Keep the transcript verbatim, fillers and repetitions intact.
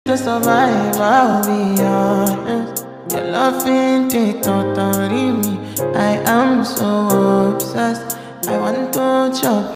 To survive, I'll be honest. Your love ain't it totally me. I am so obsessed. I want to chop